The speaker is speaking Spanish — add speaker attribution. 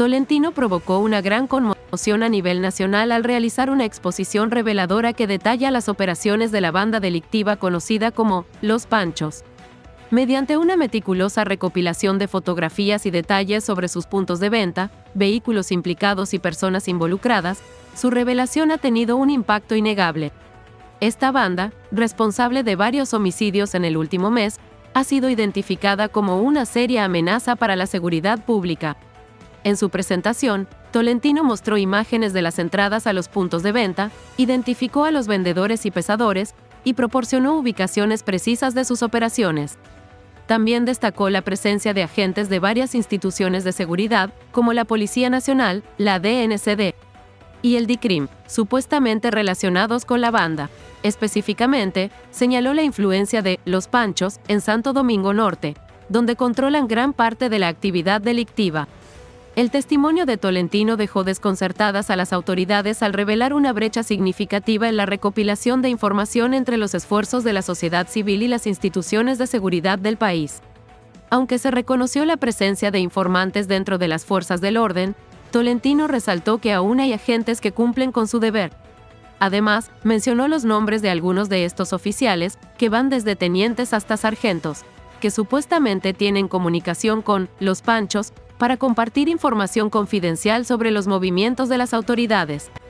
Speaker 1: Tolentino provocó una gran conmoción a nivel nacional al realizar una exposición reveladora que detalla las operaciones de la banda delictiva conocida como Los Panchos. Mediante una meticulosa recopilación de fotografías y detalles sobre sus puntos de venta, vehículos implicados y personas involucradas, su revelación ha tenido un impacto innegable. Esta banda, responsable de varios homicidios en el último mes, ha sido identificada como una seria amenaza para la seguridad pública. En su presentación, Tolentino mostró imágenes de las entradas a los puntos de venta, identificó a los vendedores y pesadores, y proporcionó ubicaciones precisas de sus operaciones. También destacó la presencia de agentes de varias instituciones de seguridad, como la Policía Nacional, la DNCD y el DICRIM, supuestamente relacionados con la banda. Específicamente, señaló la influencia de Los Panchos en Santo Domingo Norte, donde controlan gran parte de la actividad delictiva. El testimonio de Tolentino dejó desconcertadas a las autoridades al revelar una brecha significativa en la recopilación de información entre los esfuerzos de la sociedad civil y las instituciones de seguridad del país. Aunque se reconoció la presencia de informantes dentro de las fuerzas del orden, Tolentino resaltó que aún hay agentes que cumplen con su deber. Además, mencionó los nombres de algunos de estos oficiales, que van desde tenientes hasta sargentos, que supuestamente tienen comunicación con Los Panchos para compartir información confidencial sobre los movimientos de las autoridades.